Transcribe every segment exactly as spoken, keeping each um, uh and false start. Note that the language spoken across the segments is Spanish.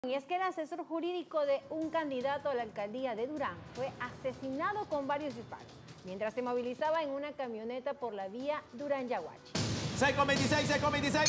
Y es que el asesor jurídico de un candidato a la alcaldía de Durán fue asesinado con varios disparos mientras se movilizaba en una camioneta por la vía Durán-Yaguachi. seis con veintiséis, seis con veintiséis.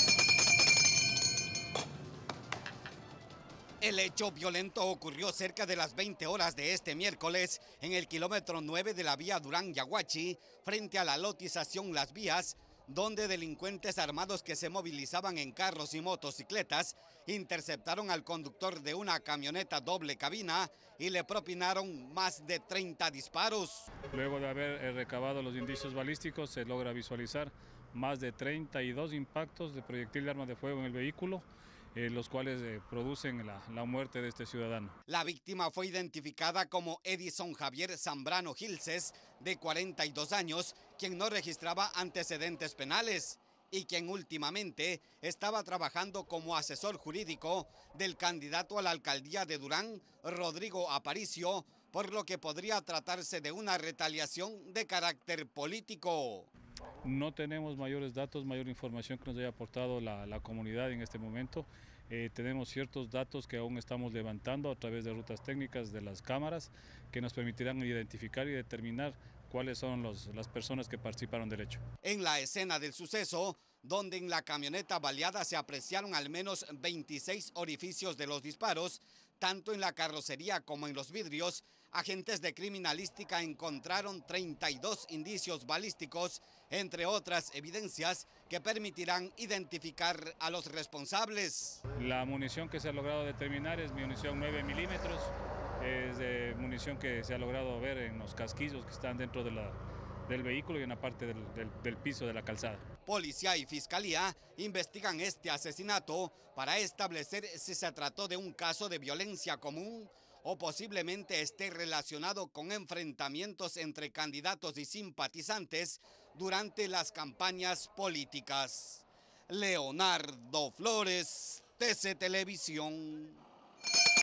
El hecho violento ocurrió cerca de las veinte horas de este miércoles en el kilómetro nueve de la vía Durán-Yaguachi, frente a la lotización Las Vías, donde delincuentes armados que se movilizaban en carros y motocicletas interceptaron al conductor de una camioneta doble cabina y le propinaron más de treinta disparos. Luego de haber recabado los indicios balísticos, se logra visualizar más de treinta y dos impactos de proyectil de arma de fuego en el vehículo, Eh, los cuales eh, producen la, la muerte de este ciudadano. La víctima fue identificada como Edison Javier Zambrano Gilces, de cuarenta y dos años, quien no registraba antecedentes penales y quien últimamente estaba trabajando como asesor jurídico del candidato a la alcaldía de Durán, Rodrigo Aparicio, por lo que podría tratarse de una retaliación de carácter político. No tenemos mayores datos, mayor información que nos haya aportado la, la comunidad en este momento. Eh, tenemos ciertos datos que aún estamos levantando a través de rutas técnicas de las cámaras que nos permitirán identificar y determinar cuáles son los, las personas que participaron del hecho. En la escena del suceso, donde en la camioneta baleada se apreciaron al menos veintiséis orificios de los disparos, tanto en la carrocería como en los vidrios, agentes de criminalística encontraron treinta y dos indicios balísticos, entre otras evidencias que permitirán identificar a los responsables. La munición que se ha logrado determinar es munición nueve milímetros, es de munición que se ha logrado ver en los casquillos que están dentro de la, del vehículo y en la parte del, del, del piso de la calzada. Policía y Fiscalía investigan este asesinato para establecer si se trató de un caso de violencia común o posiblemente esté relacionado con enfrentamientos entre candidatos y simpatizantes durante las campañas políticas. Leonardo Flores, T C Televisión.